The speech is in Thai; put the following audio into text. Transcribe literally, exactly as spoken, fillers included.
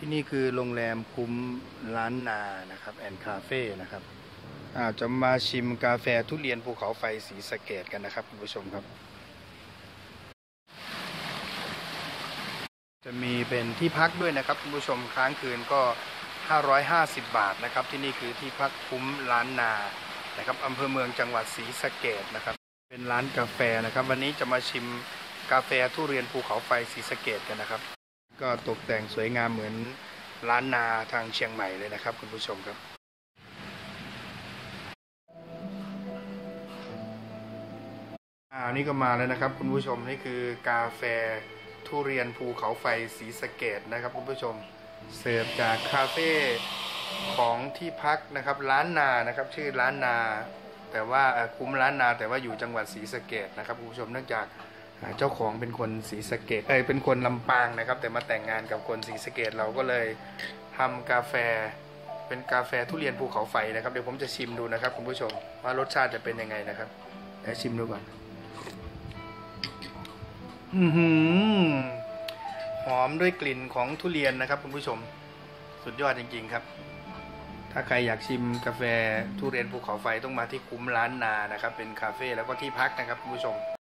ที่นี่คือโรงแรมคุ้มล้านนานะครับแอนด์คาเฟ่นะครับอาจะมาชิมกาแฟทุเรียนภูเขาไฟศรีสะเกษกันนะครับคุณผู้ชมครับจะมีเป็นที่พักด้วยนะครับคุณผู้ชมค้างคืนก็ห้าร้อยห้าสิบบาทนะครับที่นี่คือที่พักคุ้มล้านนานะครับอำเภอเมืองจังหวัดศรีสะเกษนะครับเป็นร้านกาแฟนะครับวันนี้จะมาชิมกาแฟทุเรียนภูเขาไฟศรีสะเกษกันนะครับก็ตกแต่งสวยงามเหมือนล้านนาทางเชียงใหม่เลยนะครับคุณผู้ชมครับอ่านี่ก็มาแล้วนะครับคุณผู้ชมนี่คือกาแฟทุเรียนภูเขาไฟศรีสะเกษนะครับคุณผู้ชมเสิร์ฟจากคาเฟ่ของที่พักนะครับล้านนานะครับชื่อล้านนาแต่ว่าคุ้มล้านนาแต่ว่าอยู่จังหวัดศรีสะเกษนะครับคุณผู้ชมเนื่องจากเจ้าของเป็นคนศรีสะเกษเอ้ยเป็นคนลำปางนะครับแต่มาแต่งงานกับคนศรีสะเกษเราก็เลยทำกาแฟเป็นกาแฟทุเรียนภูเขาไฟนะครับเดี๋ยวผมจะชิมดูนะครับคุณผู้ชมว่ารสชาติจะเป็นยังไงนะครับเดี๋ยวชิมดูก่อนอือหือหอมด้วยกลิ่นของทุเรียนนะครับคุณผู้ชมสุดยอดจริงๆครับถ้าใครอยากชิมกาแฟทุเรียนภูเขาไฟต้องมาที่คุ้มล้านนานะครับเป็นคาเฟ่แล้วก็ที่พักนะครับคุณผู้ชม